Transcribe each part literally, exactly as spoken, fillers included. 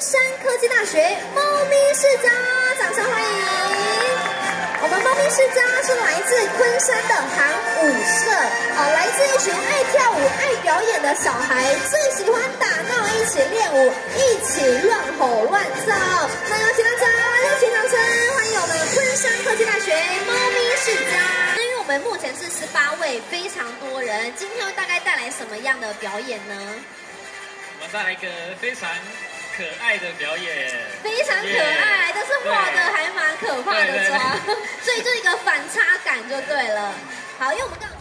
山科技大学猫咪世家，掌声欢迎！我们猫咪世家是来自昆山的韩舞社，啊，来自一群爱跳舞、爱表演的小孩，最喜欢打闹，一起练舞，一起乱吼乱叫。那有请大家热情掌声欢迎我们昆山科技大学猫咪世家。因为我们目前是十八位，非常多人，今天会大概带来什么样的表演呢？ 我们带来一个非常可爱的表演， 非常可爱， yeah, 但是画的还蛮可怕的妆，所以就一个反差感就对了。好，因为我们刚。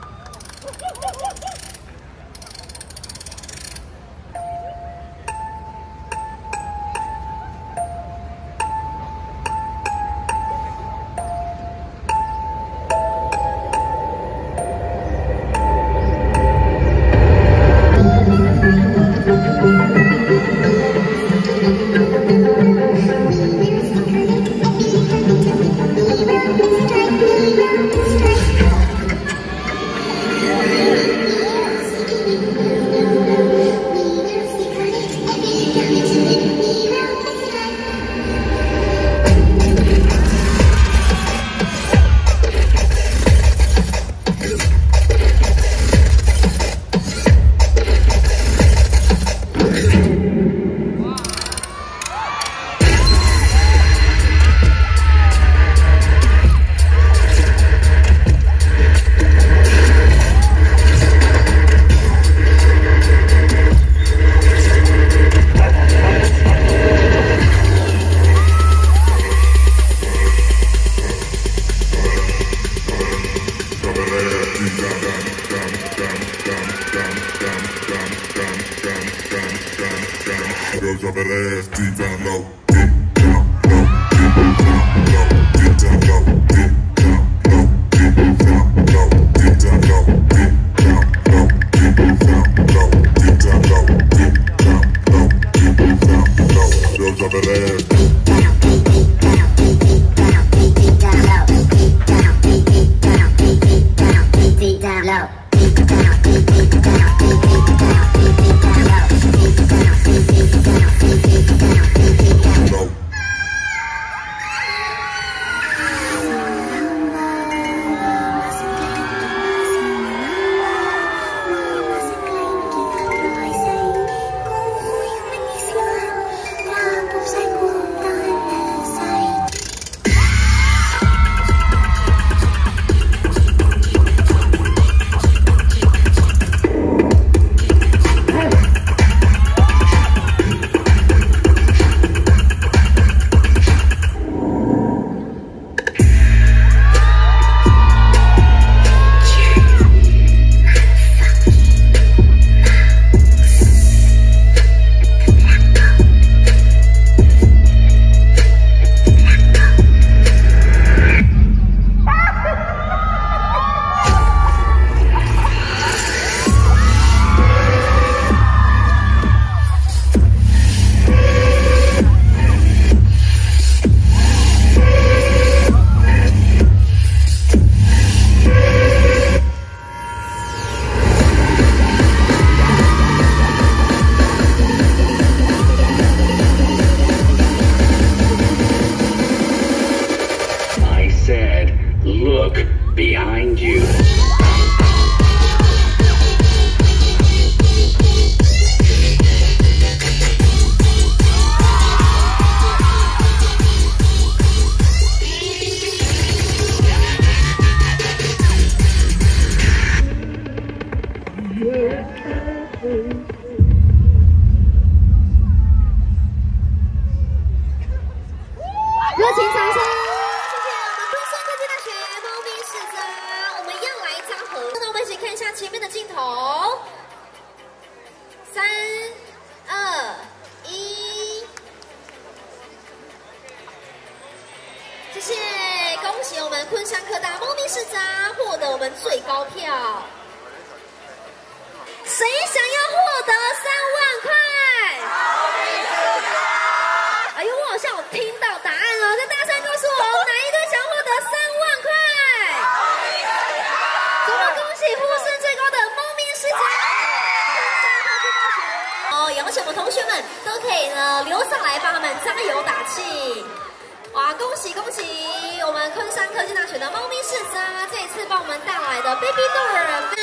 Girl, drop that ass deep down low. Look behind you. 热情掌声！ 那我们一起看一下前面的镜头，三、二、一，谢谢，恭喜我们昆山科大猫咪世家获得我们最高票。谁想要获得三万块？哎呦，我好像有听到答案了，再大声告诉我，哪一个想获得三万块？ 恭喜呼声最高的猫咪世家！哦，也而且我们同学们都可以呢。 留下来帮他们加油打气。哇，恭喜恭喜！我们昆山科技大学的猫咪世家这一次帮我们带来的 Baby Doll。